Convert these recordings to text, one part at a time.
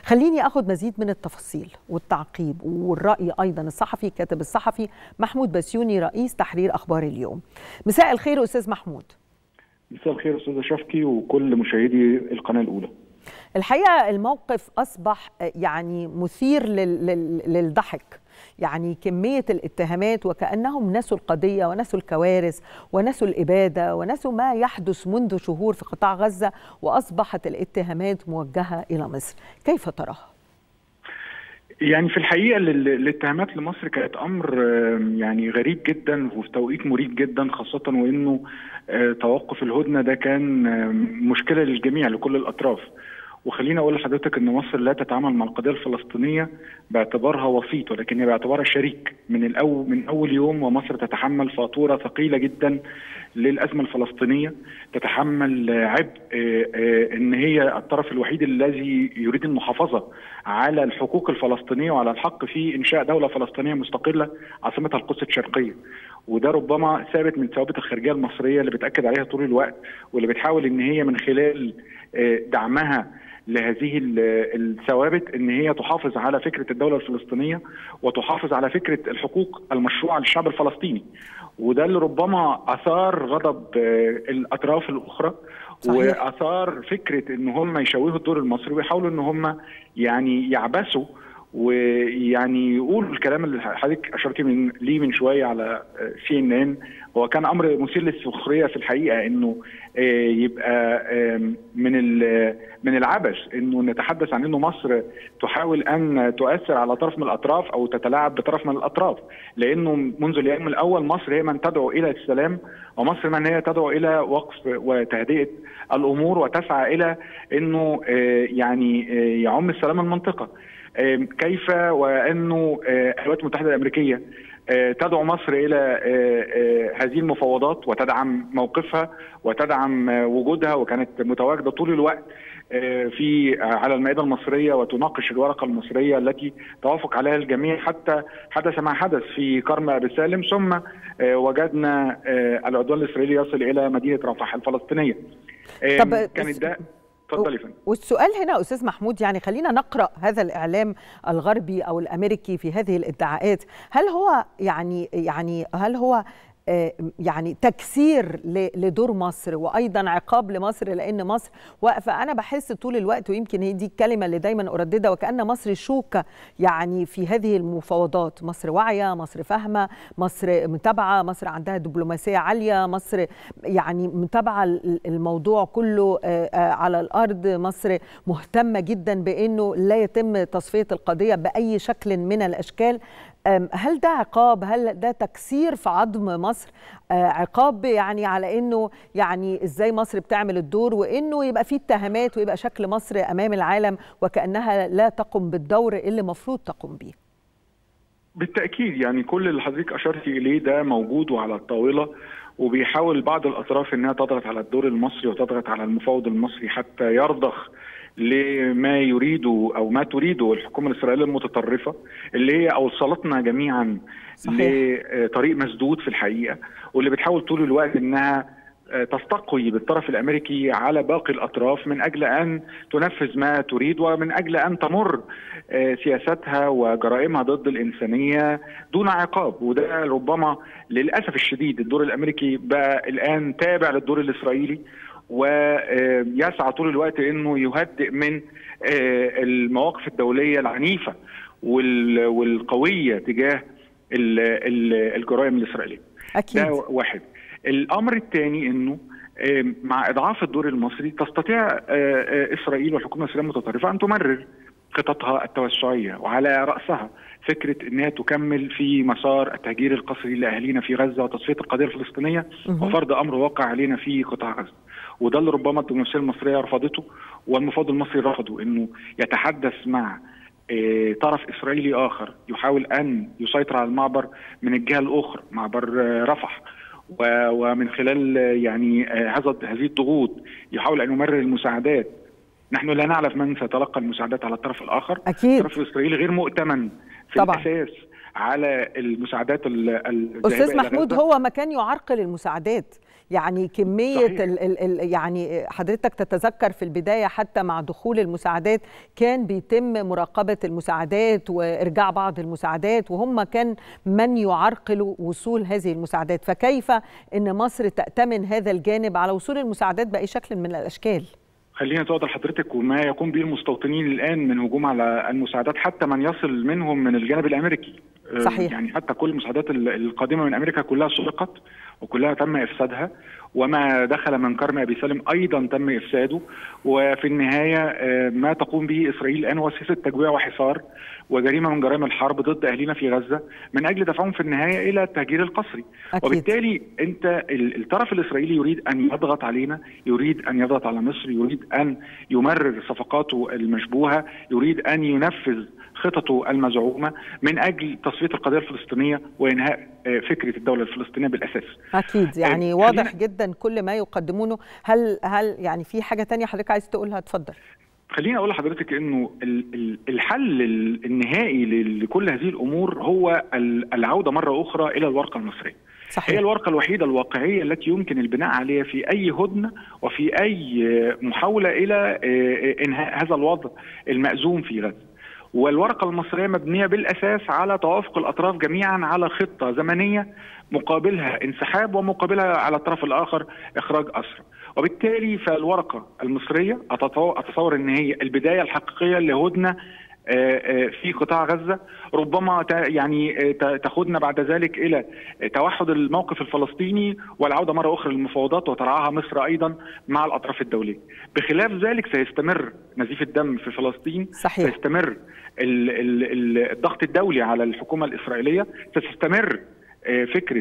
خليني أخذ مزيد من التفاصيل والتعقيب والرأي أيضا الصحفي كاتب الصحفي محمود بسيوني رئيس تحرير أخبار اليوم. مساء الخير أستاذ محمود. مساء الخير أستاذة شفقي وكل مشاهدي القناة الأولى. الحقيقة الموقف أصبح يعني مثير للضحك، يعني كمية الاتهامات وكأنهم نسوا القضية ونسوا الكوارث ونسوا الإبادة ونسوا ما يحدث منذ شهور في قطاع غزة، وأصبحت الاتهامات موجهة إلى مصر. كيف تراها؟ يعني في الحقيقة الاتهامات لمصر كانت أمر يعني غريب جدا وفي توقيت مريب جدا، خاصة وإنه توقف الهدنة ده كان مشكلة للجميع لكل الأطراف. وخليني اقول لحضرتك ان مصر لا تتعامل مع القضيه الفلسطينيه باعتبارها وسيط، ولكن باعتبارها شريك من اول يوم، ومصر تتحمل فاتوره ثقيله جدا للازمه الفلسطينيه، تتحمل عبء ان هي الطرف الوحيد الذي يريد المحافظه على الحقوق الفلسطينيه وعلى الحق في انشاء دوله فلسطينيه مستقله عاصمتها القدس الشرقيه. وده ربما ثابت من ثوابت الخارجيه المصريه اللي بتاكد عليها طول الوقت، واللي بتحاول ان هي من خلال دعمها لهذه الثوابت ان هي تحافظ على فكره الدوله الفلسطينيه وتحافظ على فكره الحقوق المشروعه للشعب الفلسطيني. وده اللي ربما اثار غضب الاطراف الاخرى، صحيح. واثار فكره ان هم يشوهوا الدور المصري ويحاولوا ان هم يعني يعبثوا ويعني يقولوا الكلام اللي حضرتك اشرتي ليه من شويه على CNN. هو كان امر مثير للسخريه في الحقيقه انه يبقى من العبث انه نتحدث عن انه مصر تحاول ان تؤثر على طرف من الاطراف او تتلاعب بطرف من الاطراف، لانه منذ اليوم الاول مصر هي من تدعو الى السلام، ومصر من هي تدعو الى وقف وتهدئه الامور وتسعى الى انه يعني يعم السلام المنطقه. كيف وانه الولايات المتحده الامريكيه تدعو مصر الى هذه المفاوضات وتدعم موقفها وتدعم وجودها، وكانت متواجده طول الوقت في على المائده المصريه وتناقش الورقه المصريه التي توافق عليها الجميع، حتى حدث ما حدث في كرم ابي سالم، ثم وجدنا العدوان الاسرائيلي يصل الى مدينه رفح الفلسطينيه. كانت ده اتفضلي فندم. والسؤال هنا أستاذ محمود، يعني خلينا نقرأ هذا الإعلام الغربي أو الأمريكي في هذه الادعاءات، هل هو هل هو يعني تكسير لدور مصر وأيضا عقاب لمصر لأن مصر واقفة؟ أنا بحس طول الوقت، ويمكن هي دي الكلمة اللي دايما أرددها، وكأن مصر شوكة يعني في هذه المفاوضات. مصر واعية، مصر فاهمة، مصر متابعة، مصر عندها دبلوماسية عالية، مصر يعني متابعة الموضوع كله على الأرض، مصر مهتمة جدا بأنه لا يتم تصفية القضية بأي شكل من الأشكال. هل ده عقاب؟ هل ده تكسير في عظم مصر؟ عقاب يعني على انه يعني ازاي مصر بتعمل الدور، وانه يبقى فيه اتهامات ويبقى شكل مصر امام العالم وكأنها لا تقوم بالدور اللي المفروض تقوم به؟ بالتأكيد يعني كل اللي حضرتك أشرتي إليه ده موجود وعلى الطاولة، وبيحاول بعض الأطراف إنها تضغط على الدور المصري وتضغط على المفاوض المصري حتى يرضخ لما يريده أو ما تريده الحكومة الإسرائيلية المتطرفة، اللي هي أوصلتنا جميعا لطريق مسدود في الحقيقة، واللي بتحاول طول الوقت إنها تستقوي بالطرف الأمريكي على باقي الأطراف من أجل أن تنفذ ما تريد، ومن أجل أن تمر سياستها وجرائمها ضد الإنسانية دون عقاب. وده ربما للأسف الشديد الدور الأمريكي بقى الآن تابع للدور الإسرائيلي، ويسعى طول الوقت انه يهدئ من المواقف الدوليه العنيفه والقويه تجاه الجرائم الاسرائيليه. أكيد. ده واحد. الامر الثاني انه مع اضعاف الدور المصري تستطيع اسرائيل والحكومه الاسرائيليه المتطرفه ان تمرر خططها التوسعيه، وعلى راسها فكره انها تكمل في مسار التهجير القسري لاهالينا في غزه وتصفيه القضيه الفلسطينيه وفرض امر واقع علينا في قطاع غزه. وده اللي ربما الدبلوماسيه المصريه رفضته والمفاوض المصري رفضه، انه يتحدث مع طرف اسرائيلي اخر يحاول ان يسيطر على المعبر من الجهه الاخرى، معبر رفح، ومن خلال يعني هذه الضغوط يحاول ان يمرر المساعدات. نحن لا نعرف من سيتلقى المساعدات على الطرف الاخر. أكيد. الطرف الاسرائيلي غير مؤتمن في طبعا. الاساس على المساعدات أستاذ محمود، هو مكان يعرقل المساعدات، يعني كمية يعني حضرتك تتذكر في البداية حتى مع دخول المساعدات كان بيتم مراقبة المساعدات وإرجاع بعض المساعدات، وهم كان من يعرقلوا وصول هذه المساعدات. فكيف أن مصر تأتمن هذا الجانب على وصول المساعدات بأي شكل من الأشكال؟ خلينا توضح لحضرتك وما يقوم به المستوطنين الآن من هجوم على المساعدات، حتى من يصل منهم من الجانب الأمريكي. صحيح. يعني حتى كل المساعدات القادمة من أمريكا كلها سرقت وكلها تم إفسادها، وما دخل من كرم أبي سالم أيضا تم إفساده. وفي النهاية ما تقوم به إسرائيل الآن هو سياسة تجويع وحصار وجريمة من جرائم الحرب ضد أهلنا في غزة من أجل دفعهم في النهاية إلى التهجير القسري. أكيد. وبالتالي أنت الطرف الإسرائيلي يريد أن يضغط علينا، يريد أن يضغط على مصر، يريد أن يمرر صفقاته المشبوهة، يريد أن ينفذ خططه المزعومة من أجل تصفية القضية الفلسطينية وإنهاء فكرة الدولة الفلسطينية بالأساس. أكيد، يعني واضح جدا كل ما يقدمونه. هل يعني في حاجة تانية حضرتك عايز تقولها؟ اتفضل. خليني أقول لحضرتك إنه الحل النهائي لكل هذه الأمور هو العودة مرة أخرى إلى الورقة المصرية. صحيح. هي الورقة الوحيدة الواقعية التي يمكن البناء عليها في أي هدنة وفي أي محاولة إلى إنهاء هذا الوضع المأزوم في غزة. والورقة المصرية مبنية بالأساس على توافق الأطراف جميعا على خطة زمنية مقابلها انسحاب ومقابلها على الطرف الآخر إخراج أسرى. وبالتالي فالورقة المصرية أتصور أن هي البداية الحقيقية لهدنة في قطاع غزة، ربما يعني تاخذنا بعد ذلك إلى توحد الموقف الفلسطيني والعودة مرة أخرى للمفاوضات وترعاها مصر أيضا مع الأطراف الدولية. بخلاف ذلك سيستمر نزيف الدم في فلسطين. صحيح. سيستمر الضغط الدولي على الحكومة الإسرائيلية، ستستمر فكرة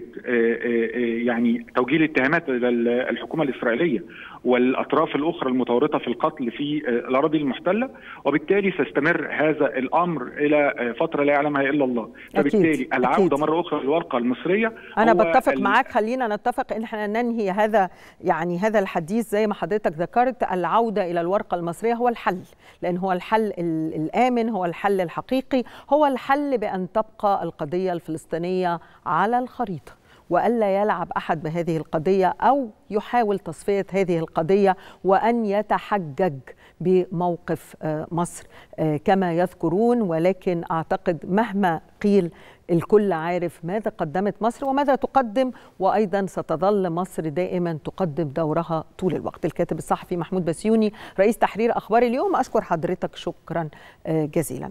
يعني توجيه الاتهامات إلى الحكومة الإسرائيلية والأطراف الأخرى المتورطة في القتل في الأراضي المحتلة، وبالتالي سيستمر هذا الأمر إلى فترة لا يعلمها إلا الله. فبالتالي العودة مرة أخرى للورقة المصرية. أنا بتفق معاك، خلينا نتفق إن احنا ننهي هذا الحديث زي ما حضرتك ذكرت. العودة إلى الورقة المصرية هو الحل، لأن هو الحل الآمن، هو الحل الحقيقي، هو الحل بأن تبقى القضية الفلسطينية على الخريطة، وألا يلعب أحد بهذه القضية أو يحاول تصفية هذه القضية وأن يتحجج بموقف مصر كما يذكرون. ولكن أعتقد مهما قيل الكل عارف ماذا قدمت مصر وماذا تقدم، وأيضا ستظل مصر دائما تقدم دورها طول الوقت. الكاتب الصحفي محمود بسيوني رئيس تحرير أخبار اليوم، أشكر حضرتك شكرا جزيلا.